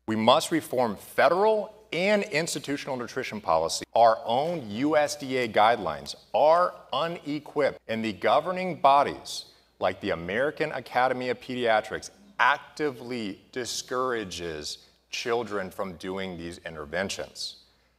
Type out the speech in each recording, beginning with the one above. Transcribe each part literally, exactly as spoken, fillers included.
We must reform federal and institutional nutrition policy. Our own U S D A guidelines are unequipped, and the governing bodies, like the American Academy of Pediatrics, actively discourages children from doing these interventions,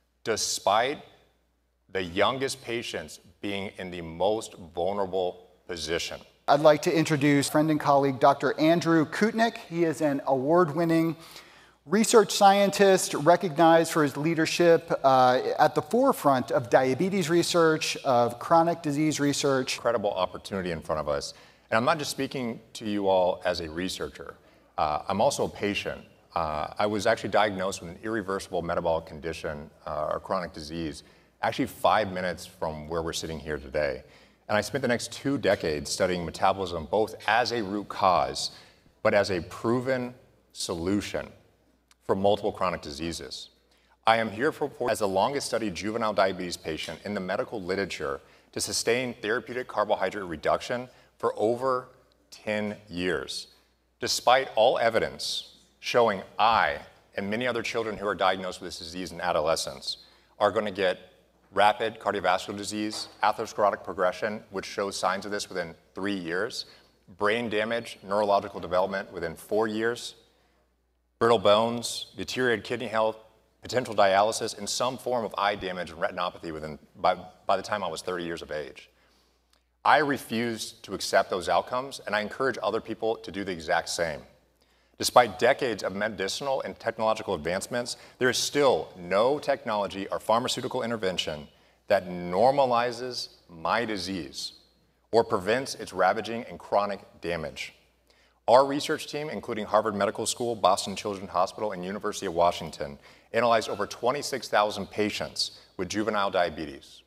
despite the youngest patients being in the most vulnerable position. I'd like to introduce friend and colleague, Doctor Andrew Koutnik. He is an award-winning research scientist recognized for his leadership uh, at the forefront of diabetes research, of chronic disease research. Incredible opportunity in front of us. And I'm not just speaking to you all as a researcher. Uh, I'm also a patient. Uh, I was actually diagnosed with an irreversible metabolic condition uh, or chronic disease, actually five minutes from where we're sitting here today. And I spent the next two decades studying metabolism both as a root cause, but as a proven solution for multiple chronic diseases. I am here for, as the longest studied juvenile diabetes patient in the medical literature to sustain therapeutic carbohydrate reduction for over ten years, despite all evidence showing I and many other children who are diagnosed with this disease in adolescence are going to get rapid cardiovascular disease, atherosclerotic progression, which shows signs of this within three years, brain damage, neurological development within four years, brittle bones, deteriorated kidney health, potential dialysis, and some form of eye damage and retinopathy within, by, by the time I was thirty years of age. I refuse to accept those outcomes, and I encourage other people to do the exact same. Despite decades of medicinal and technological advancements, there is still no technology or pharmaceutical intervention that normalizes my disease or prevents its ravaging and chronic damage. Our research team, including Harvard Medical School, Boston Children's Hospital, and University of Washington, analyzed over twenty-six thousand patients with juvenile diabetes.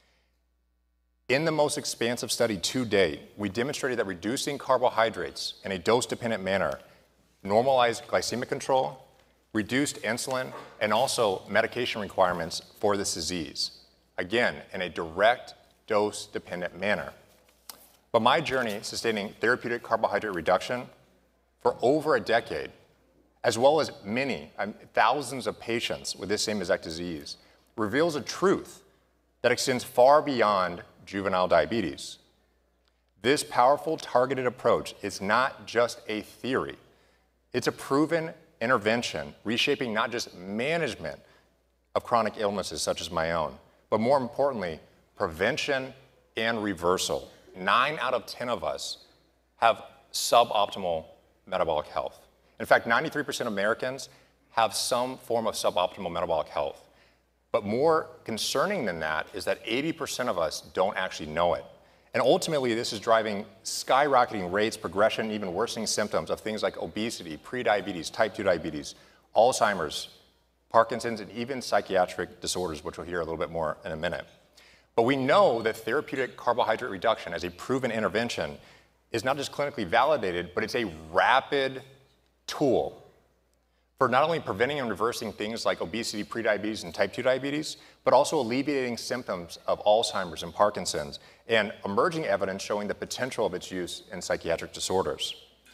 In the most expansive study to date, we demonstrated that reducing carbohydrates in a dose-dependent manner normalized glycemic control, reduced insulin, and also medication requirements for this disease, again, in a direct dose-dependent manner. But my journey sustaining therapeutic carbohydrate reduction for over a decade, as well as many, um, thousands of patients with this same exact disease, reveals a truth that extends far beyond juvenile diabetes. This powerful targeted approach is not just a theory. It's a proven intervention reshaping not just management of chronic illnesses such as my own, but more importantly, prevention and reversal. Nine out of ten of us have suboptimal metabolic health. In fact, ninety-three percent of Americans have some form of suboptimal metabolic health. But more concerning than that is that eighty percent of us don't actually know it. And ultimately, this is driving skyrocketing rates, progression, even worsening symptoms of things like obesity, prediabetes, type two diabetes, Alzheimer's, Parkinson's, and even psychiatric disorders, which we'll hear a little bit more in a minute. But we know that therapeutic carbohydrate reduction as a proven intervention is not just clinically validated, but it's a rapid tool for not only preventing and reversing things like obesity, prediabetes, and type two diabetes, but also alleviating symptoms of Alzheimer's and Parkinson's, and emerging evidence showing the potential of its use in psychiatric disorders.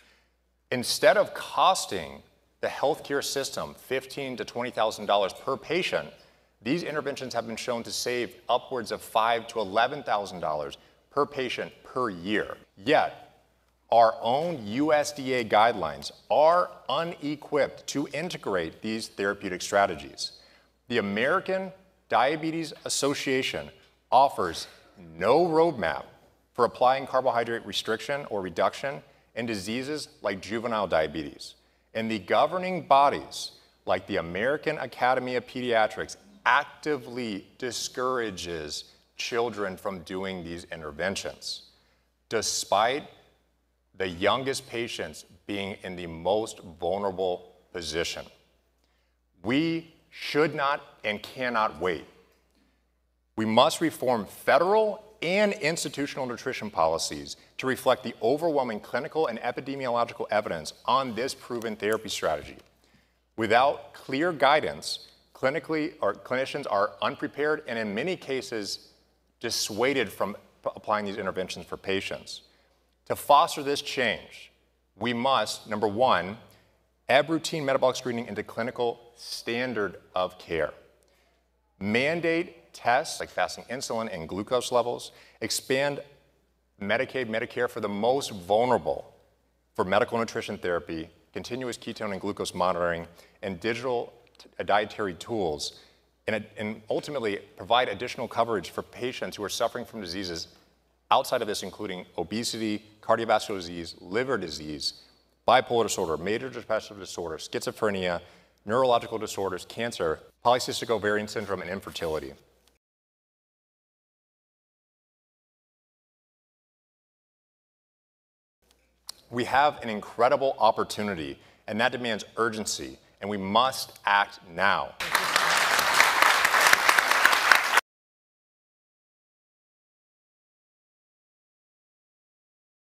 Instead of costing the healthcare system fifteen thousand to twenty thousand dollars per patient, these interventions have been shown to save upwards of five thousand to eleven thousand dollars per patient per year. Yet, our own U S D A guidelines are unequipped to integrate these therapeutic strategies. The American Diabetes Association offers no roadmap for applying carbohydrate restriction or reduction in diseases like juvenile diabetes. And the governing bodies, like the American Academy of Pediatrics, actively discourages children from doing these interventions, despite the youngest patients being in the most vulnerable position. We should not and cannot wait. We must reform federal and institutional nutrition policies to reflect the overwhelming clinical and epidemiological evidence on this proven therapy strategy. Without clear guidance, clinically, or clinicians are unprepared and in many cases dissuaded from applying these interventions for patients. To foster this change, we must, number one, Add routine metabolic screening into clinical standard of care. Mandate tests like fasting insulin and glucose levels. Expand Medicaid, Medicare for the most vulnerable for medical nutrition therapy, continuous ketone and glucose monitoring, and digital dietary tools, and, and ultimately provide additional coverage for patients who are suffering from diseases outside of this, including obesity, cardiovascular disease, liver disease, bipolar disorder, major depressive disorder, schizophrenia, neurological disorders, cancer, polycystic ovarian syndrome, and infertility. We have an incredible opportunity, and that demands urgency, and we must act now.